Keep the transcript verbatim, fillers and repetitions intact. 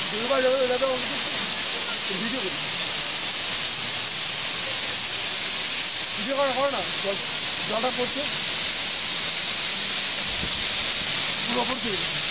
দুবার যাবে এটা তো ভিডিও করি ভিডিও করা করো না জল জলটা পড়ছে পুরো পড়ছে